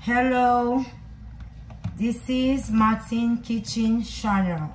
Hello, this is Martin Kitchen Channel,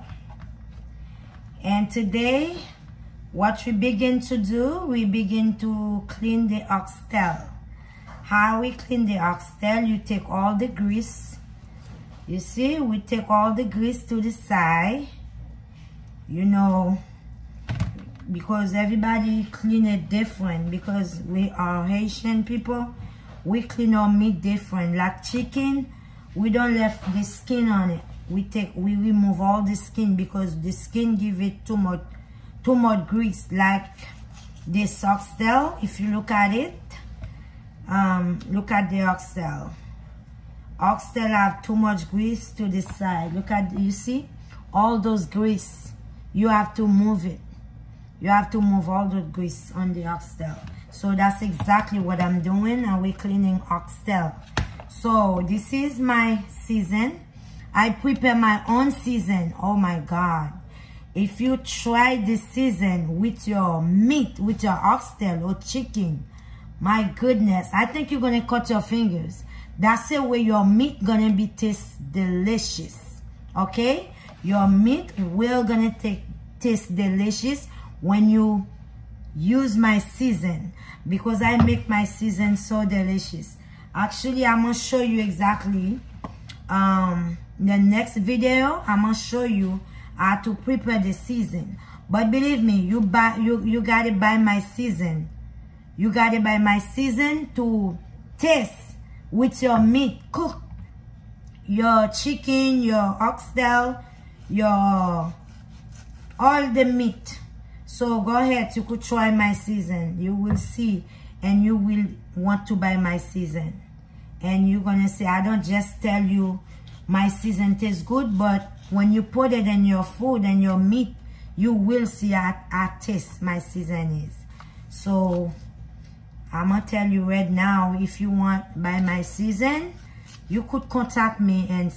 and today what we begin to do, we begin to clean the oxtail. How we clean the oxtail? You take all the grease. You see, we take all the grease to the side, you know, because everybody clean it different, because we are Haitian people. We clean our meat different. Like chicken, we don't left the skin on it. We remove all the skin because the skin give it too much grease. Like this oxtail, if you look at it, look at the oxtail. Oxtail have too much grease to the side. Look at, you see, all those grease. You have to move it. You have to move all the grease on the oxtail. So that's exactly what I'm doing, and we're cleaning oxtail. So this is my season. I prepare my own season. Oh my God. If you try this season with your meat, with your oxtail or chicken, my goodness, I think you're gonna cut your fingers. That's the way your meat gonna be taste delicious. Okay? Your meat will gonna taste delicious when you use my season, because I make my season so delicious. Actually, I'm gonna show you exactly the next video. I'm gonna show you how to prepare the season. But believe me, you gotta buy my season. You gotta buy my season to taste with your meat. Cook your chicken, your oxtail, all the meat. So go ahead, you could try my season. You will see, and you will want to buy my season. And you're gonna say, I don't just tell you my season tastes good, but when you put it in your food and your meat, you will see how taste my season is. So I'm gonna tell you right now, if you want buy my season, you could contact me in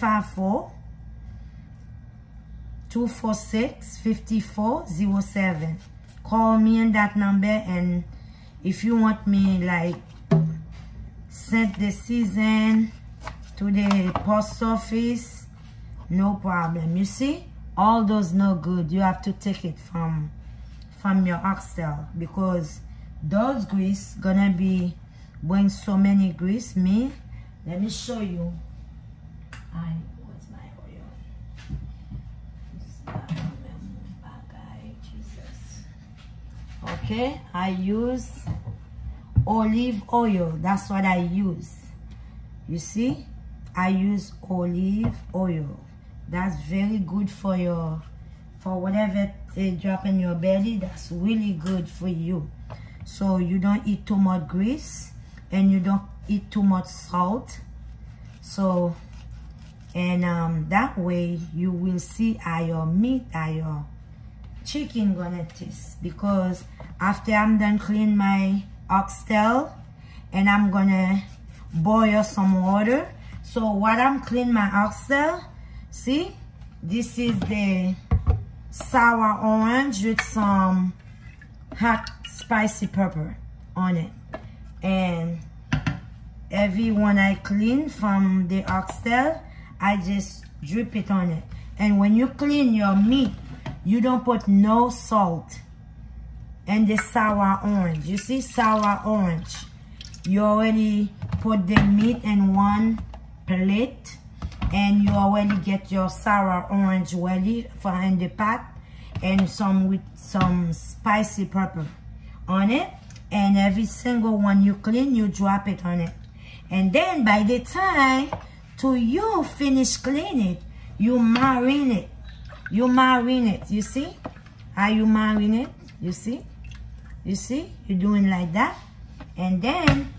754-246-5407. Call me on that number, and if you want me like send the season to the post office, no problem. You see, all those no good. You have to take it from your oxtail, because those grease gonna be bring so many grease. Let me show you. What's my oil? Okay, I use olive oil. That's what I use. You see, I use olive oil. That's very good for whatever drop in your belly. That's really good for you. So you don't eat too much grease, and you don't eat too much salt. So, and that way you will see how your meat, how your chicken gonna taste. Because after I'm done clean my oxtail, and I'm gonna boil some water. So while I'm clean my oxtail, see, this is the sour orange with some hot spicy pepper on it. And every one I clean from the oxtail, I just drip it on it. And when you clean your meat, you don't put no salt. And the sour orange, you see, sour orange, you already put the meat in one plate, and you already get your sour orange ready in the pot, and with some spicy pepper on it. And every single one you clean, you drop it on it. And then by the time you finish cleaning it, you marinate it. You marinate it. You see how you marinate? You see? You see? You're doing like that. And then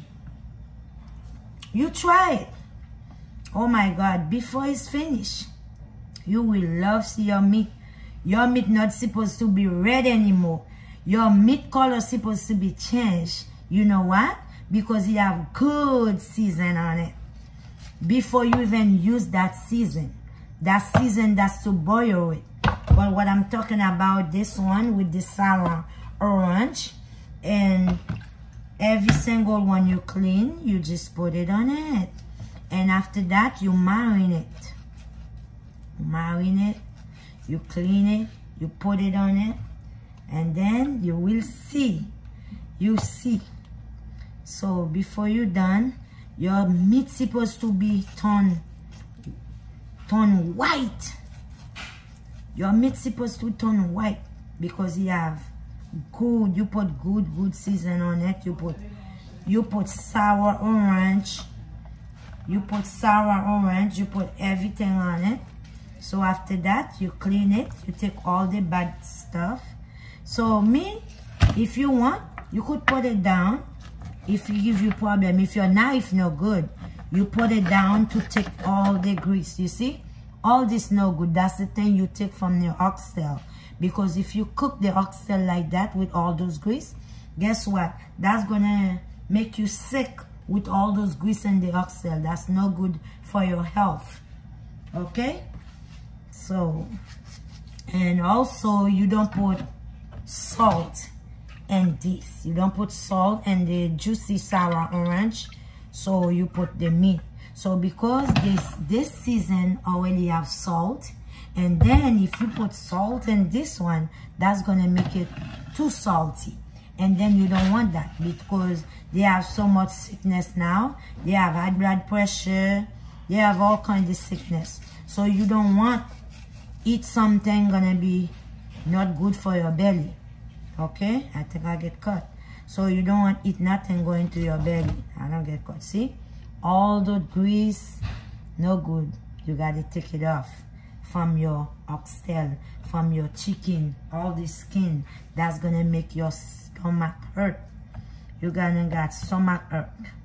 you try it. Oh my God, before it's finished, you will love see your meat. Your meat not supposed to be red anymore. Your meat color supposed to be changed. You know what? Because you have good season on it. Before you even use that season that's to boil it. But what I'm talking about, this one with the sour orange, and every single one you clean, you just put it on it. And after that, you marinate. You marinate, you clean it, you put it on it, and then you will see. You see. So before you're done, your meat supposed to be turn white. Your meat supposed to turn white because you have good, you put good season on it. You put sour orange. You put everything on it. So after that, you clean it. You take all the bad stuff. So me, if you want, you could put it down. If it gives you problem, if your knife no good, you put it down to take all the grease. You see, all this no good. That's the thing you take from your oxtail. Because if you cook the oxtail like that with all those grease, guess what? That's gonna make you sick with all those grease in the oxtail. That's no good for your health. Okay? So, and also you don't put salt in this. You don't put salt in the juicy sour orange. So you put the meat. So because this season already have salt, and then if you put salt in this one, that's gonna make it too salty. And then you don't want that because they have so much sickness now. They have high blood pressure. They have all kinds of sickness. So you don't want eat something gonna be not good for your belly. Okay? I think I get cut. So you don't want eat nothing going to your belly. I don't get cut. See? All the grease, no good. You gotta take it off from your oxtail, from your chicken, all the skin. That's gonna make your stomach hurt. You're gonna get stomach hurt.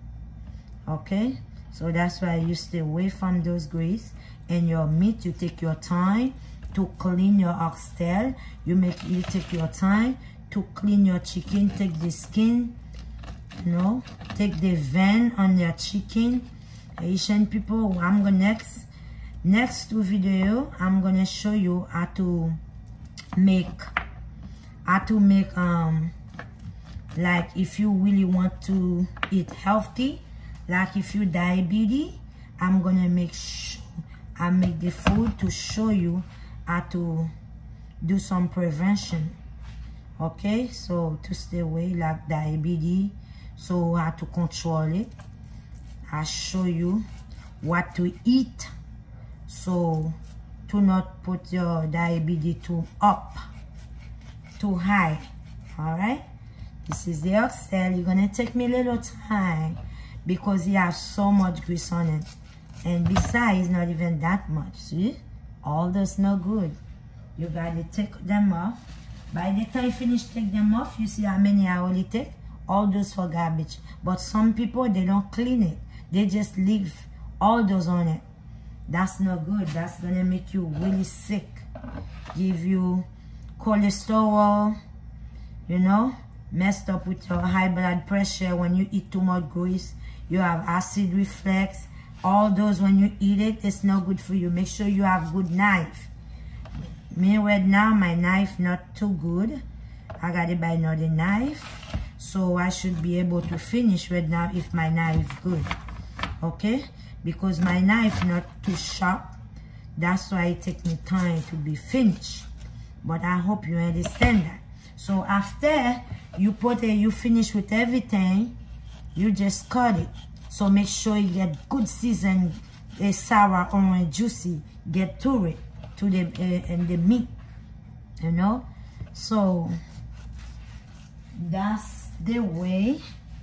Okay? So that's why you stay away from those grease. And your meat, you take your time to clean your oxtail. You take your time to clean your chicken. Take the skin, you know, take the vein on your chicken. Asian people, I'm gonna next video, I'm gonna show you how to make like if you really want to eat healthy, like if you diabetes, I'm gonna make the food to show you how to do some prevention. Okay, so to stay away like diabetes, so how to control it. I'll show you what to eat so to not put your diabetes too high. All right, this is the oxtail. You're gonna take me a little time because you have so much grease on it, and besides not even that much. See, all this no good. You gotta take them off. By the time you finish take them off, you see how many I only take. All those for garbage. But some people, they don't clean it. They just leave all those on it. That's not good. That's gonna make you really sick. Give you cholesterol, you know, messed up with your high blood pressure when you eat too much grease. You have acid reflux. All those, when you eat it, it's not good for you. Make sure you have good knife. Me right now, my knife not too good. I gotta buy another knife. So I should be able to finish right now if my knife good. Okay? Because my knife not too sharp. That's why it takes me time to be finished. But I hope you understand that. So after you finish with everything, you just cut it. So make sure you get good seasoned, sour, orange, juicy. Get to it, to the meat, you know. So that's the way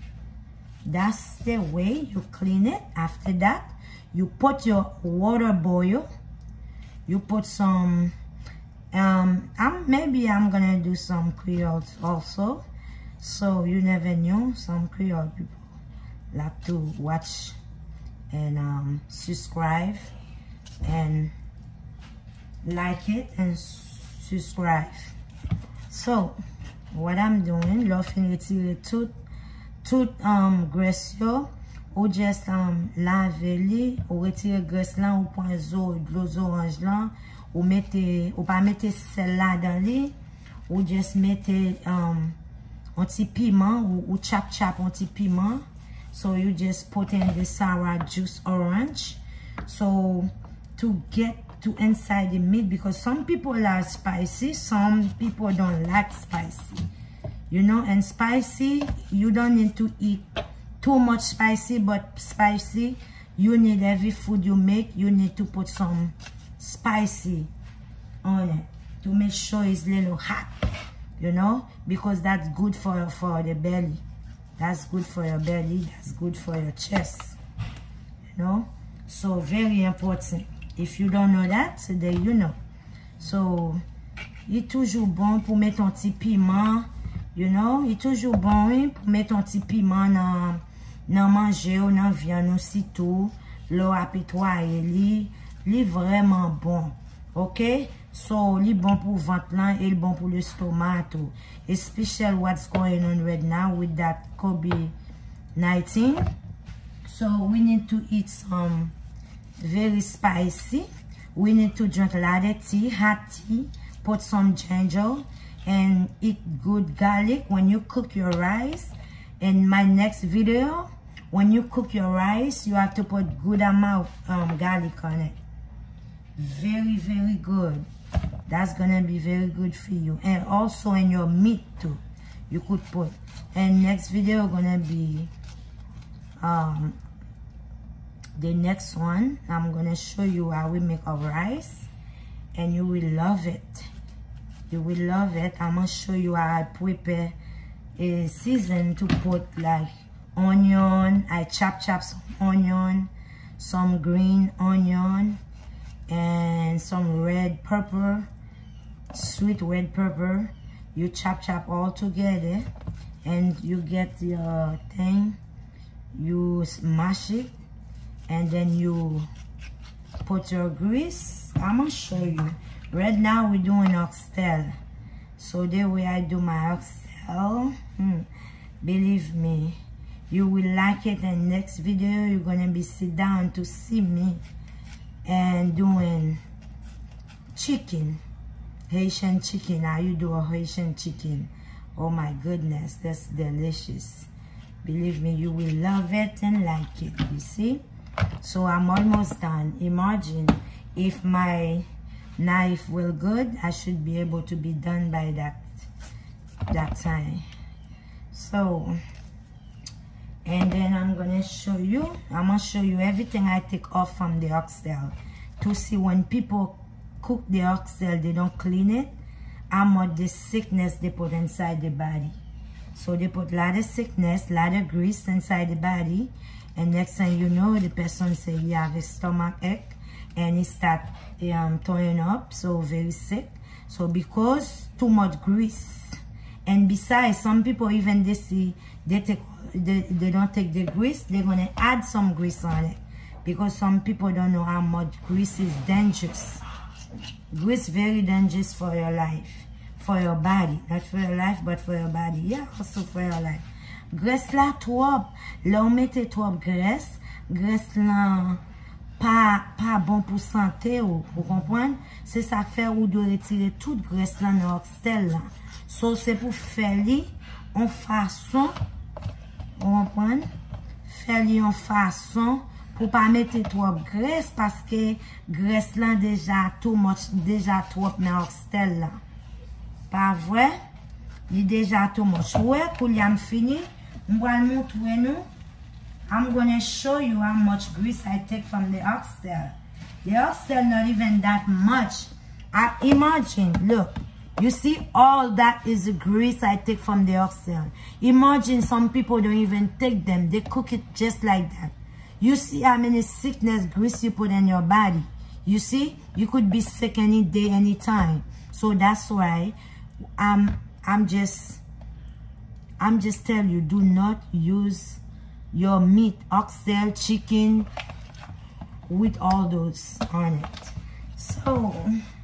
you clean it. After that, you put your water boil. You put some maybe I'm gonna do some Creole also. So you never know, some Creole people like to watch and subscribe and like it and subscribe. So what I'm doing, l'offre retirer tout graisse yo, ou just laver li, ou retirer graisse là, ou prendre l'eau orange là, ou pas mettre sel là dans li, ou just mettre un petit piment, ou chap un petit piment, So you just put in the sour juice orange. So to get to inside the meat, because some people like spicy, some people don't like spicy, you know. And spicy, you don't need to eat too much spicy, but spicy, you need every food you make, you need to put some spicy on it to make sure it's a little hot, you know, because that's good for the belly. That's good for your belly, that's good for your chest, you know. So very important. If you don't know that, so then you know. So il est toujours bon pour mettre un petit piment, you know. Il est toujours bon pour mettre un petit piment dans manger ou dans viande aussi tout. L'eau à pétoyer, il est vraiment bon. Ok? So il est bon pour ventre là et il est bon pour le stomac tout. Especially what's going on right now with that COVID-19. So we need to eat some very spicy. We need to drink a lot of tea, hot tea, put some ginger, and eat good garlic when you cook your rice. In my next video, when you cook your rice, you have to put good amount of garlic on it. Very, very good. That's gonna be very good for you. And also in your meat too, you could put. And next video gonna be the next one. I'm gonna show you how we make our rice, and you will love it. You will love it. I'm gonna show you how I prepare a season to put like onion. I chop some onion, some green onion, and some red pepper, sweet red pepper. You chop all together, and you get your thing. You mash it, and then you put your grease. I'm gonna show you. Right now we're doing oxtail. So the way I do my oxtail, believe me, you will like it. And next video you're gonna be sit down to see me and doing chicken, Haitian chicken. How you do a Haitian chicken? Oh my goodness, that's delicious. Believe me, you will love it and like it. You see? So I'm almost done. Imagine if my knife will good, I should be able to be done by that time. So, and then I'm gonna show you everything I take off from the oxtail to see when people cook the oxtail, they don't clean it, how much the sickness they put inside the body. So they put a lot of sickness, a lot of grease inside the body, and next thing you know, the person say you have a stomach ache, and he start throwing up, so very sick. So because too much grease, and besides, some people even they don't take the grease, they're gonna add some grease on it, because some people don't know how much grease is dangerous. Grease very dangerous for your life, for your body, not for your life, but for your body. Yeah, also for your life. Graisse la trop, là on mette trop graisse là pas bon pour santé, vous comprenez? C'est ça fait ou de retirer toute graisse là dans l'oxtail là. So c'est pour faire li en façon, vous comprenez? Faire li en façon pour pas mettre trop graisse, parce que graisse là déjà too much, déjà trop dans l'oxtail là. Pas vrai? Il déjà too much. Ouais, pour y am fini, m'va montrer nous. I'm gonna show you how much grease I take from the oxtail. The oxtail not even that much. Imagine, look, you see all that is the grease I take from the oxtail. Imagine some people don't even take them. They cook it just like that. You see how many sickness grease you put in your body. You see, you could be sick any day, anytime. So that's why I'm just telling you, do not use your meat, oxtail, chicken, with all those on it. So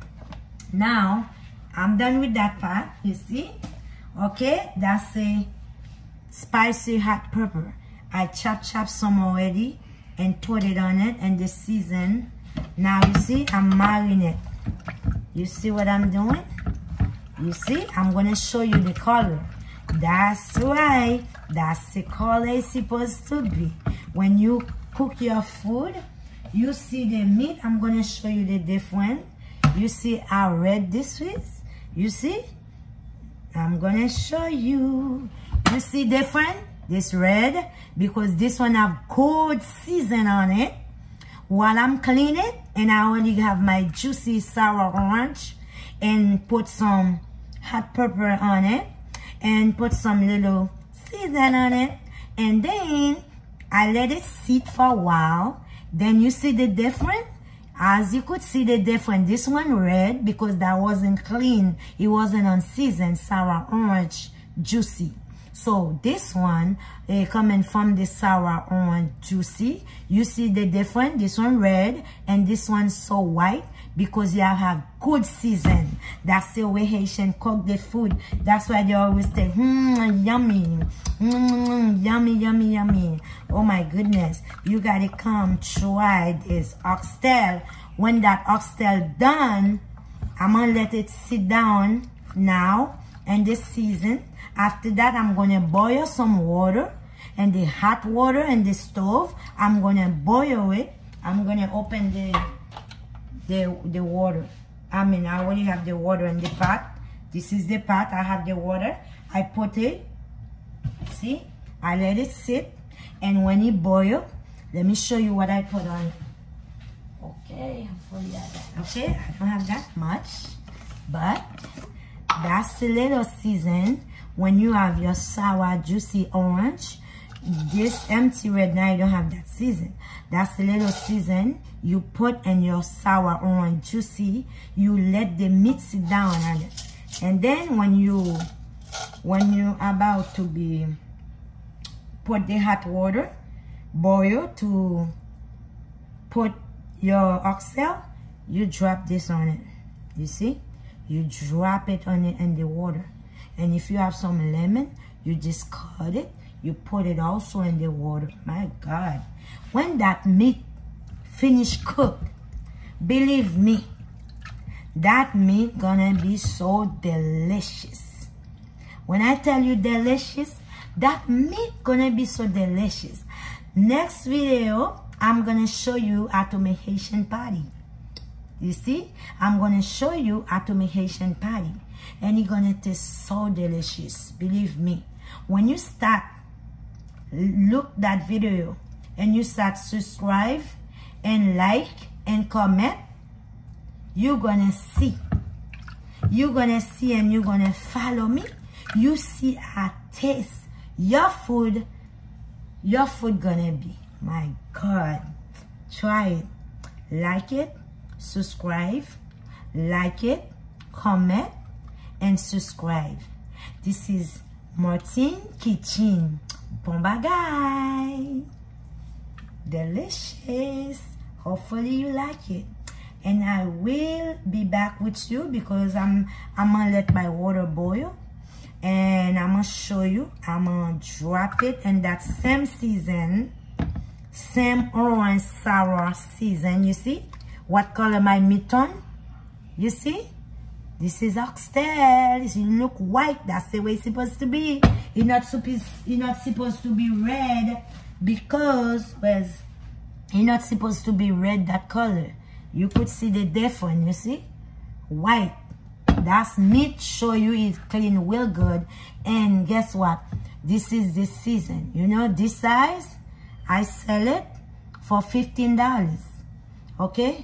now I'm done with that part, you see. Okay, that's a spicy hot pepper. I chop some already and put it on it, and the season. Now you see, I'm marinating it. You see what I'm doing? You see, I'm gonna show you the color. That's right. That's the color it's supposed to be. When you cook your food, you see the meat. I'm going to show you the difference. You see how red this is? You see? I'm going to show you. You see different? This red, because this one have good season on it. While I'm cleaning it, and I only have my juicy sour orange, and put some hot pepper on it, and put some little season on it, and then I let it sit for a while. Then you see the difference? As you could see the difference, this one red because that wasn't clean, it wasn't unseasoned, sour orange, juicy. So this one, coming from the sour orange juicy, you see the difference, this one red and this one so white because you have good season. That's the way Haitian cook the food. That's why they always say, yummy, yummy, yummy, yummy. Oh my goodness, you gotta come try this oxtail. When that oxtail done, I'm gonna let it sit down now and this season. After that, I'm gonna boil some water, and the hot water in the stove, I'm gonna boil it. I'm gonna open the water. I mean, I already have the water in the pot. This is the pot. I have the water. I put it. See, I let it sit, and when it boils, let me show you what I put on it. Okay, okay, I don't have that much, but that's a little season. When you have your sour, juicy orange, this empty red now, you don't have that season. That's a little season you put in your sour orange juicy. You let the meat sit down on it. And then when you about to be put the hot water, boil to put your oxtail, you drop this on it. You see? You drop it on it in the water. And if you have some lemon, you just cut it. You put it also in the water. My God. When that meat finish cooked, believe me, that meat gonna be so delicious. When I tell you delicious, that meat gonna be so delicious. Next video, I'm gonna show you how to make Haitian patty. You see? I'm gonna show you how to make Haitian patty. And it's gonna taste so delicious. Believe me. When you start look that video and you start subscribe and like and comment, you're gonna see. You're gonna see and you're gonna follow me. You see how taste your food gonna be. My God. Try it. Like it, subscribe, like it, comment, and subscribe. This is Martine Kitchen. Bon bagay. Delicious. Hopefully you like it. And I will be back with you because I'm gonna let my water boil. And I'm gonna show you. I'm gonna drop it in that same season. Same orange sour season. You see? What color my meat on? You see? This is oxtail. It look white. That's the way it's supposed to be. It's not supposed to be red because it's not supposed to be red that color. You could see the difference. You see? White. That's meat. Show you it clean real good. And guess what? This is the season. You know this size? I sell it for $15. Okay?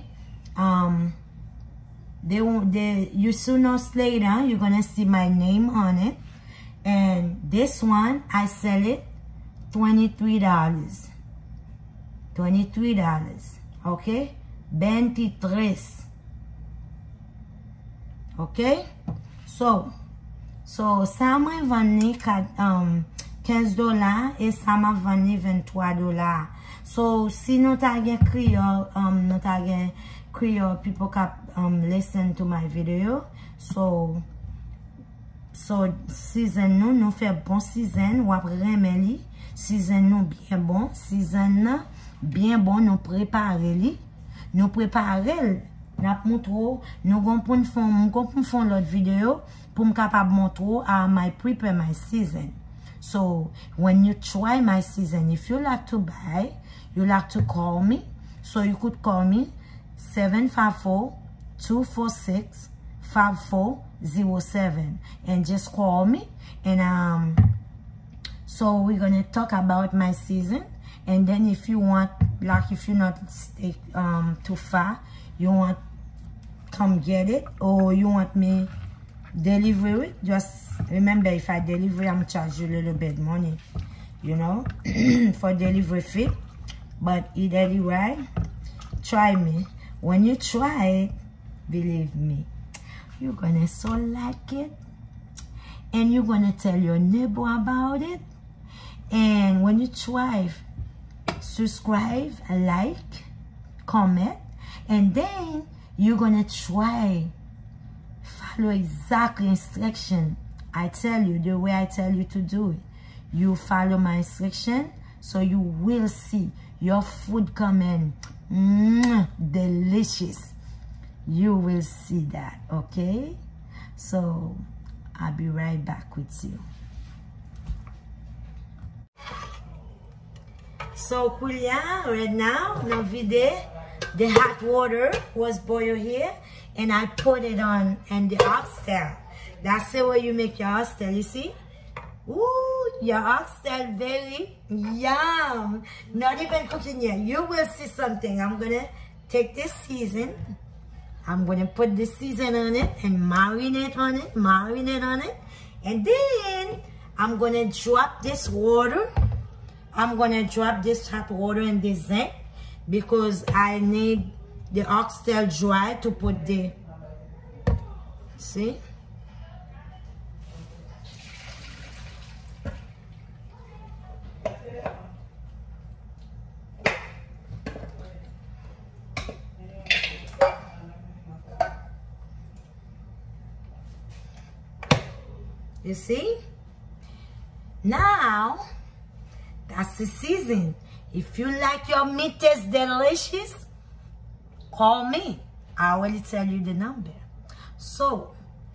You sooner or later you're gonna see my name on it, and this one I sell it $23. Okay, 23. Okay, so ça m'a vendu $15 et ça m'a vendu $23. So si nous t'avons Creole people can listen to my video. So season nous fait bon season ou après remeli season nous bien bon season bien bon nous préparer n'a montre nous gon pour faire l'autre vidéo pour me capable montrer how I prepare my season. So when you try my season, if you like to buy, you like to call me. So you could call me 754-246-5407 and just call me. And so we're gonna talk about my season. And then if you want, like if you're not too far, you want come get it, or you want me deliver it, just remember, if I deliver, I'm charge you a little bit money, you know, for delivery fee. But either way, try me. When you try it, believe me, you're gonna so like it, and you're gonna tell your neighbor about it. And when you try, subscribe, like, comment, and then you're gonna try follow exactly instruction I tell you, the way I tell you to do it. You follow my instruction, so you will see your food coming delicious. You will see that, okay? So I'll be right back with you. So Kulia, right now, no video, the hot water was boiled here, and I put it on and the oxtail. That's the way you make your oxtail, you see? Ooh, your oxtail very yum. Not even cooking yet. You will see something. I'm gonna take this season. I'm gonna put this season on it and marinate on it, and then I'm gonna drop this water. I'm gonna drop this hot water in the zinc because I need the oxtail dry to put the, see? You see? Now, that's the season. If you like your meat taste delicious, call me. I already tell you the number. So,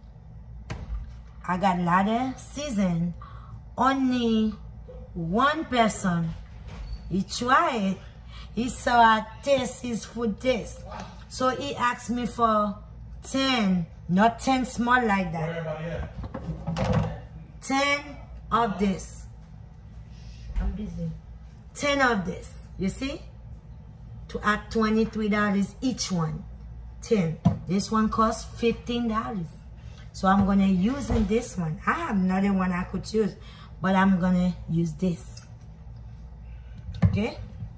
I got a lot of season. Only one person, he tried it. He saw I taste his food taste. So he asked me for 10, not 10 small like that. 10 of this. I'm busy. 10 of this, you see? To add $23 each one. 10. This one costs $15. So I'm gonna use in this one. I have another one I could use, but I'm gonna use this. Okay?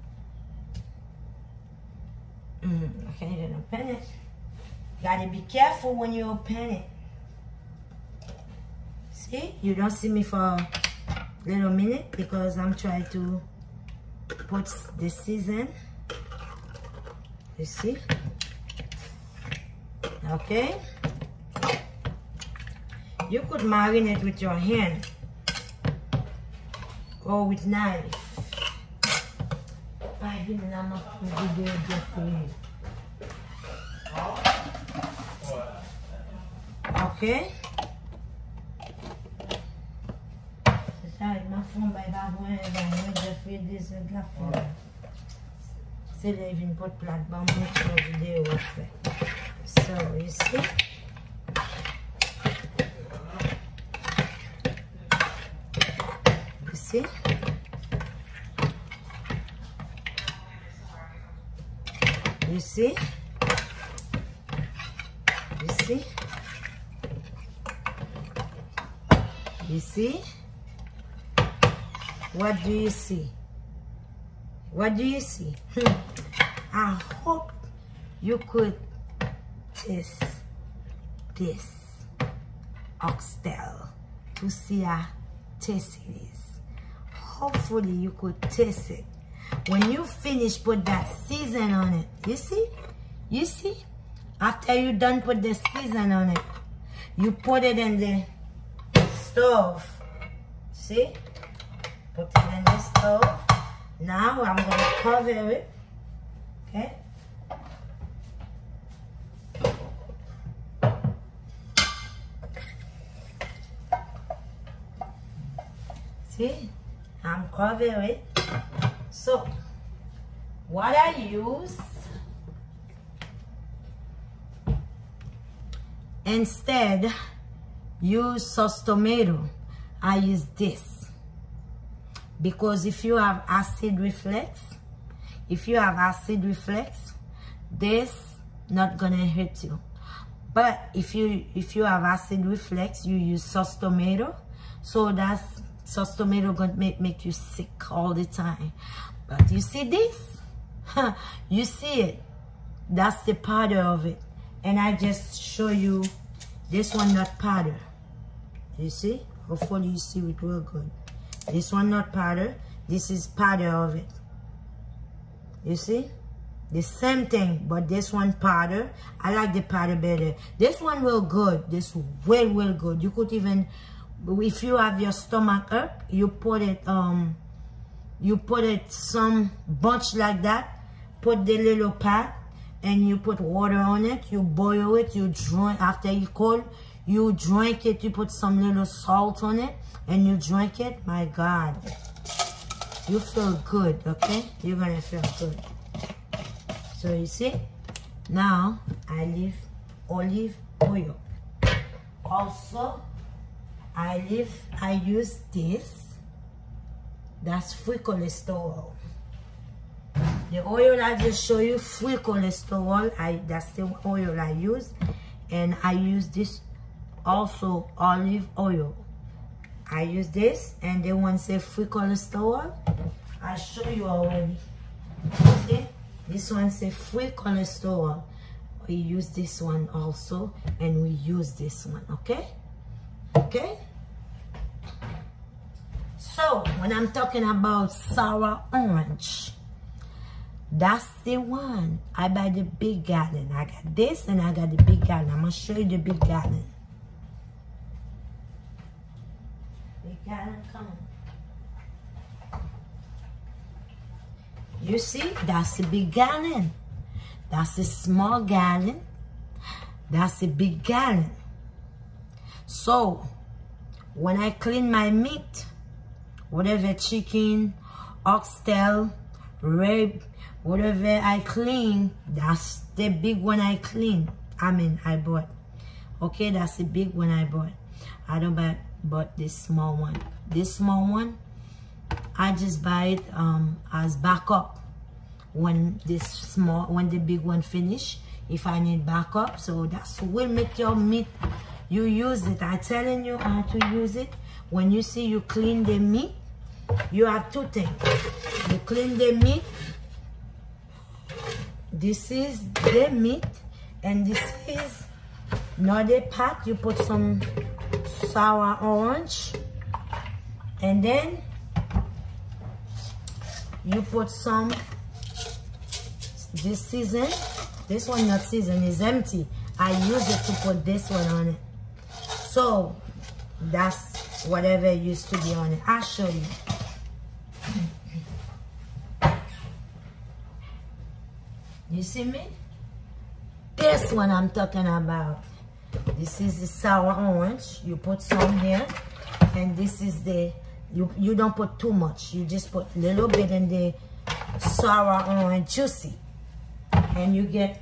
Okay, you don't open it. Gotta be careful when you open it. See? You don't see me for a little minute because I'm trying to put the season. You see? Okay? You could marinate with your hand or with knife. Okay? C'est là, il vient pas de plate, bon, moi, je vais vidéo à faire. So, you see? You see? You see? You see? You see? What do you see? What do you see? I hope you could taste this oxtail to see how tasty it is. Hopefully you could taste it. When you finish, put that season on it. You see? You see? After you done put the season on it, you put it in the stove. See? Put it in the stove. Now I'm going to cover it. Okay? See, I'm covering it. So what I use, instead use sauce tomato, I use this, because if you have acid reflux, this not gonna hurt you. But if you have acid reflux, you use sauce tomato, so that's sauce tomato gonna make you sick all the time. But you see this? You see it? That's the powder of it. And I just show you this one, not powder. You see? Hopefully you see it real good. This one not powder. This is powder of it. You see? The same thing, but this one powder. I like the powder better. This one real good. This well good. You could even, if you have your stomach hurt, you put it some bunch like that. Put the little pot and you put water on it. You boil it. You drink after you cold. You drink it. You put some little salt on it and you drink it. My God, you feel good. Okay, you're gonna feel good. So you see, now I leave olive oil. Also, I use this. That's free cholesterol. The oil I just show you, free cholesterol. That's the oil I use, and I use this also olive oil. I use this, and they want to say free cholesterol. I show you already. See? This one say free cholesterol. We use this one also, and we use this one, okay? Okay? So, when I'm talking about sour orange, that's the one. I buy the big gallon. I got this, and I got the big gallon. I'm going to show you the big gallon. Big gallon, come on. You see, that's a big gallon. That's a small gallon. That's a big gallon. So, when I clean my meat, whatever chicken, oxtail, rib, whatever I clean, that's the big one I clean. I bought. Okay, that's the big one I bought. I don't bought this small one. This small one, I just buy it as backup when the big one finish, if I need backup. So that's will make your meat, you use it. I'm telling you how to use it. When you see you clean the meat, you have two things. You clean the meat. This is the meat, and this is another pot. You put some sour orange, and then you put some this season. This one not seasoned, is empty. I use it to put this one on it. So that's whatever used to be on it. I'll show you. You see me? This one I'm talking about. This is the sour orange. You put some here, and this is the, you don't put too much. You just put a little bit in the sour orange juicy, and you get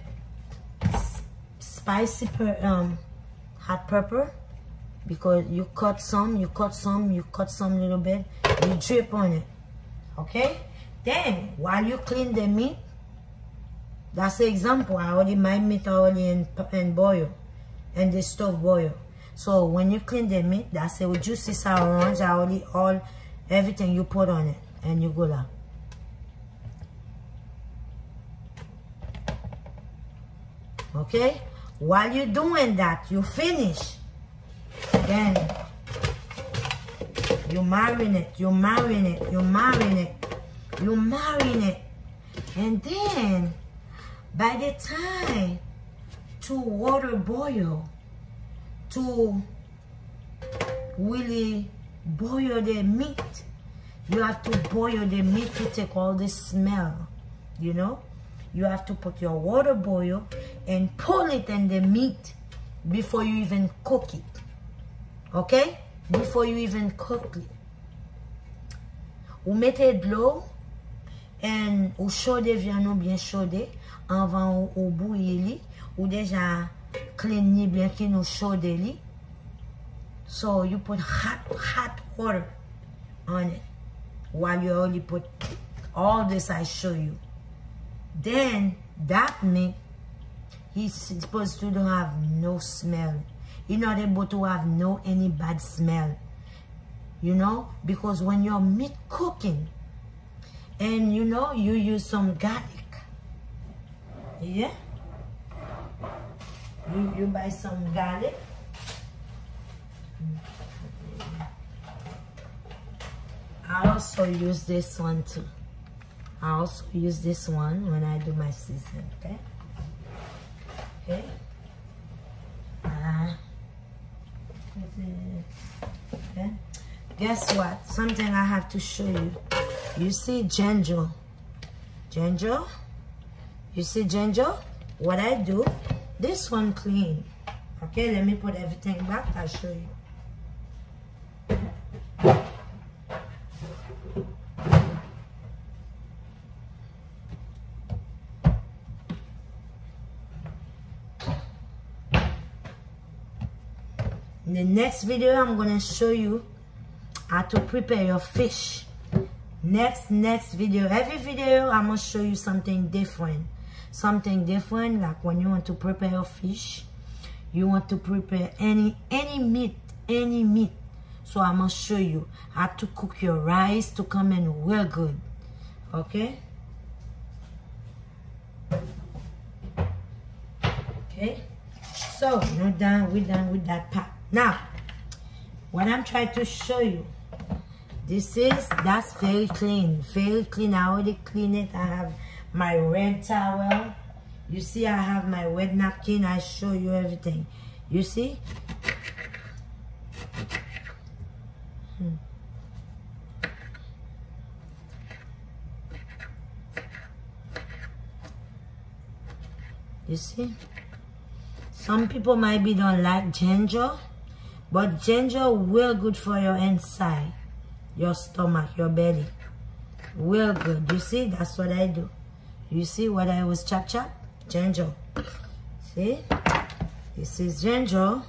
spicy hot pepper, because you cut some little bit, you drip on it. Okay, then while you clean the meat, that's the example. My meat already in boil, and the stove boil. So when you clean the meat, that's a juicy sour orange. Everything you put on it, and you go down. Okay, while you're doing that, you finish. Then you marinate, and then by the time to water boil, to really boil the meat, you have to boil the meat to take all the smell, you know. You have to put your water boil and pull it in the meat before you even cook it. Okay? Before you even cook it. Ou mettez de l'eau et ou chaudez viande bien chaudé avant ou bouillir ou déjà clean bien qui nous chaudé li. So you put hot water on it while you only put all this I show you. Then that meat he's supposed to don't have no smell. He's not able to have any bad smell. You know, because when your meat cooking and you know you use some garlic. Yeah? You buy some garlic. I also use this one too. I also use this one when I do my season, okay? Okay. Okay. Guess what? Something I have to show you. You see ginger? Ginger? You see ginger? What I do, this one clean. Okay, let me put everything back. I'll show you. In the next video, I'm going to show you how to prepare your fish. Next video. Every video, I'm going to show you something different. Something different, like when you want to prepare your fish. You want to prepare any meat. So I'm going to show you how to cook your rice to come in real good. Okay? Okay? So, we're done with that part. Now, what I'm trying to show you, that's very clean. Very clean. I already cleaned it. I have my red towel. You see, I have my wet napkin. I show you everything. You see? You see? Some people might be don't like ginger. But ginger real good for your inside, your stomach, your belly. Real good. You see, that's what I do. You see what I was chop? Ginger. See? This is ginger.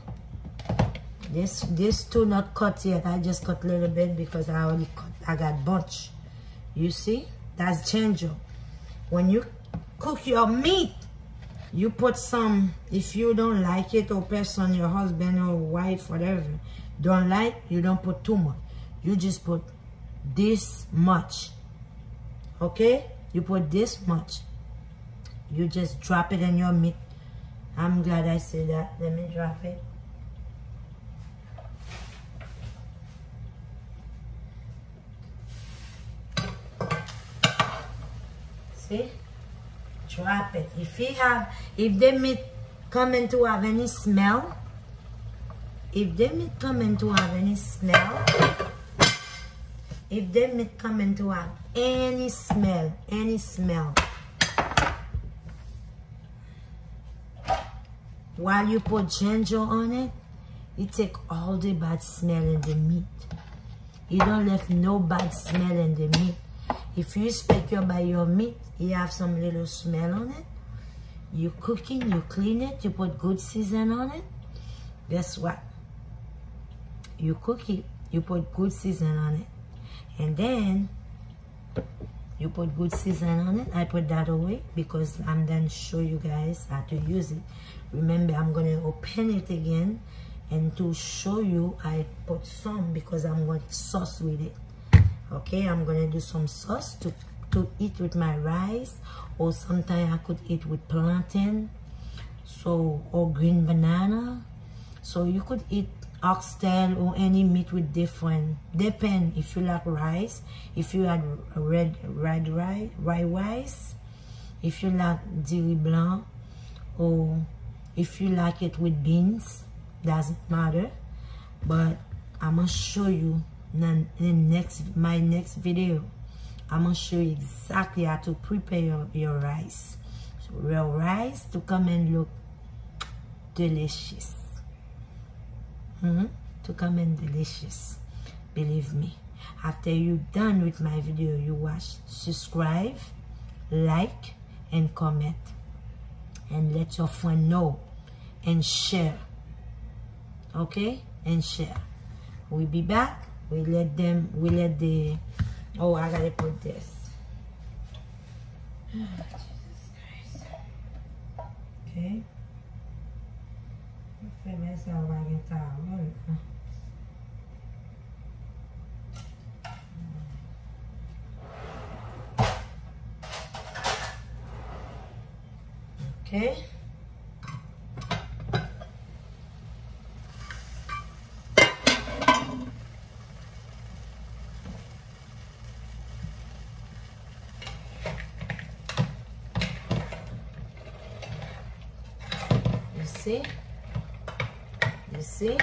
This two not cut yet. I just cut a little bit because I already cut. I got bunch. You see? That's ginger. When you cook your meat, you put some, if you don't like it, or person, your husband or wife, whatever, don't like, you don't put too much. You just put this much. Okay? You put this much. You just drop it in your meat. I'm glad I said that. Let me drop it. See? Drop it. If the meat coming to have any smell, if the meat coming to have any smell, while you put ginger on it, it take all the bad smell in the meat. You don't left no bad smell in the meat. If you inspect your meat, you have some little smell on it. You cooking, you clean it, you put good season on it. Guess what? You cook it, you put good season on it. And then, you put good season on it. I put that away because I'm done show you guys how to use it. Remember, I'm going to open it again. And to show you, I put some because I'm going to sauce with it. Okay, I'm going to do some sauce to eat with my rice, or sometimes I could eat with plantain, so, or green banana. So you could eat oxtail or any meat with different, depend if you like rice, if you had red rice, if you like diri blanc, or if you like it with beans, doesn't matter. But I'm gonna show you in my next video. I'm gonna show you exactly how to prepare your rice. So your rice to come and look delicious. To come in delicious, believe me. After you're done with my video, you watch, subscribe, like, and comment. And let your friend know. And share. Okay? And share. We'll be back. We let the... Oh, I gotta put this. Oh, Jesus Christ. Okay? Okay. See? You see?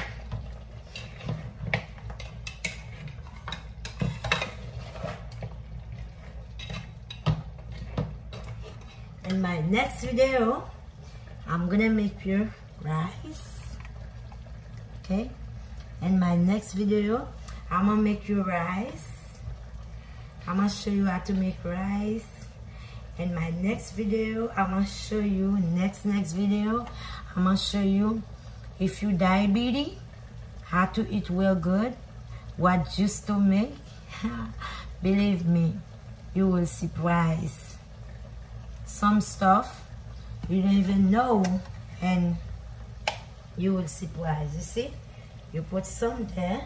In my next video, I'm gonna make your rice. Okay? In my next video, I'm gonna make your rice. I'm gonna show you how to make rice. In my next video, I'm gonna show you next video. I'm gonna show you if you diabetes, how to eat well good, what juice to make. Believe me, you will surprise. Some stuff you don't even know, and you will surprise. You see, you put some there.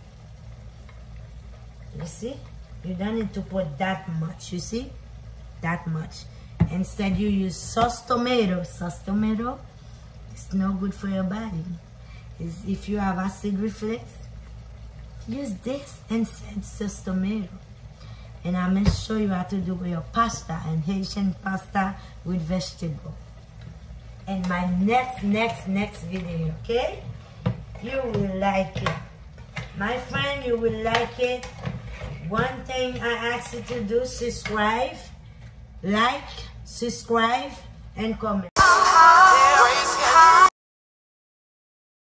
You see, you don't need to put that much. You see, that much. Instead, you use sauce tomato. Sauce tomato. It's no good for your body. If you have acid reflux, use this instead sauce tomato. And I'm going to show you how to do your pasta and Haitian pasta with vegetable. In my next video, okay? You will like it. My friend, you will like it. One thing I ask you to do, subscribe, like, subscribe, and comment.